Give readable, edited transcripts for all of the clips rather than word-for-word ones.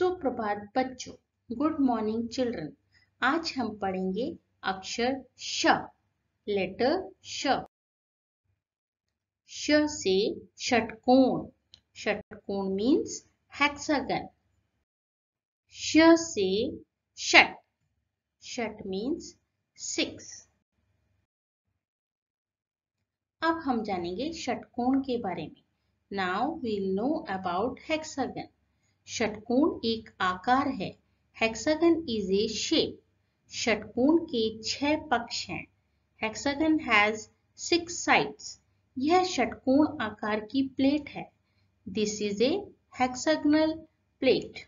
सुप्रभात बच्चों, good morning children. आज हम पढ़ेंगे अक्षर श, लेटर श। श से षटकोण। षटकोण मीन्स हेक्सागन। श से षट। षट मीन्स 6। अब हम जानेंगे षटकोण के बारे में। Now we'll know about hexagon. षटकोण एक आकार है। Hexagon is a shape. षटकोण के 6 पक्ष हैं। Hexagon has 6 sides. यह षटकोण आकार की प्लेट है। This is a hexagonal plate.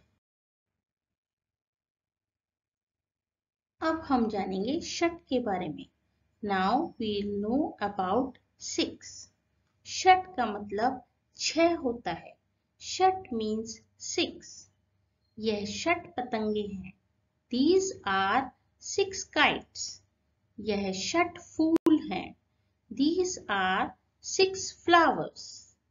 अब हम जानेंगे षट के बारे में। Now we'll know about 6। षट का मतलब 6 होता है। षट मीन्स 6। यह षट पतंगे हैं। These are 6 kites. यह षट फूल हैं। These are 6 flowers.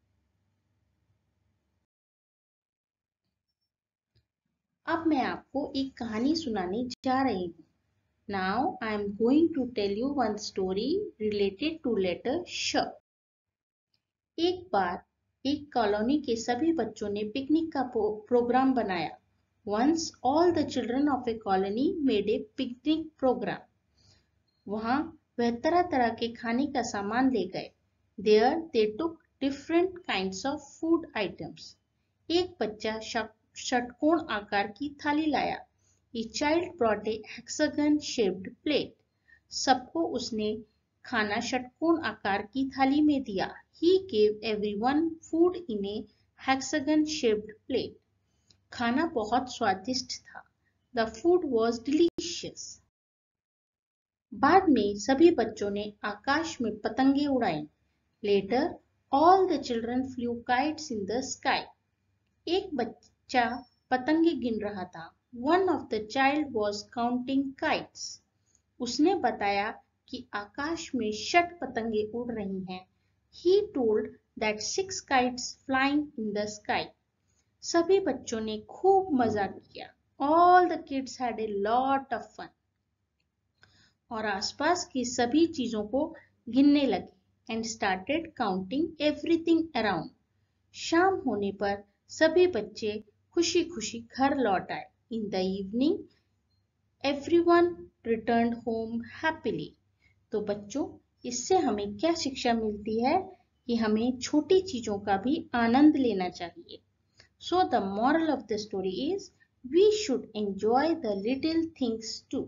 अब मैं आपको एक कहानी सुनाने जा रही हूँ। Now I am going to tell you one story related to letter sh. एक बार एक कॉलोनी के सभी बच्चों ने पिकनिक का प्रोग्राम बनाया। Once all the children of a colony made a picnic program. वहाँ वह तरह तरह के खाने का सामान ले गए। There they took different kinds of food items. एक बच्चा षटकोण आकार की थाली लाया। A child brought a hexagon shaped plate. सबको उसने खाना षटकोण आकार की थाली में दिया। He gave everyone food in a hexagon shaped plate. खाना बहुत स्वादिष्ट था। The food was delicious. बाद में सभी बच्चों ने आकाश में पतंगे उड़ाई। Later, all the children flew kites in the sky. एक बच्चा पतंगे गिन रहा था। One of the child was counting kites. उसने बताया कि आकाश में 6 पतंगे उड़ रही हैं। He told that 6 kites flying in the sky. सभी बच्चों ने खूब मजा किया। All the kids had a lot of fun. और आसपास की सभी चीजों को गिनने लगे and started counting everything around. शाम होने पर सभी बच्चे खुशी खुशी घर लौट आए। In the evening, everyone returned home happily. तो बच्चों, इससे हमें क्या शिक्षा मिलती है कि हमें छोटी चीजों का भी आनंद लेना चाहिए। So the moral of the story is we should enjoy the little things too.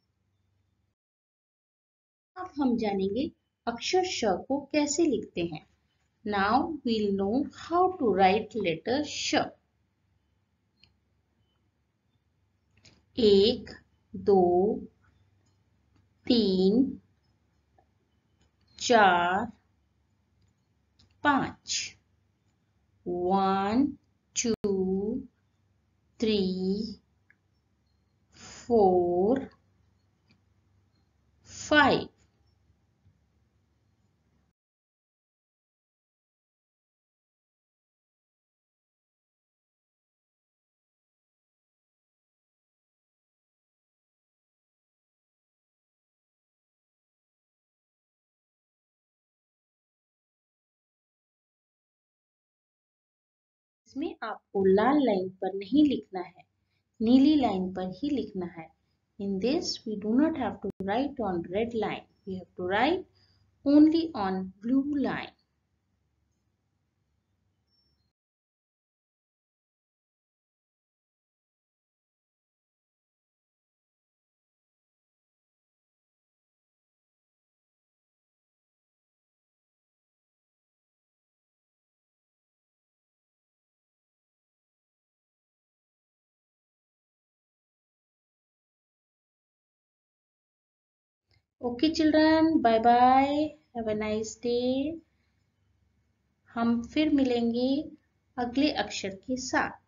अब हम जानेंगे अक्षर श को कैसे लिखते हैं। Now we'll know how to write letter sh. 1, 2, 3, 4, 5. 1, 2, 3, 4, 5. इसमें आपको लाल लाइन पर नहीं लिखना है, नीली लाइन पर ही लिखना है। In this, we do not have to write on red line. We have to write only on blue line. Okay children, bye bye. Have a nice day. हम फिर मिलेंगे अगले अक्षर के साथ।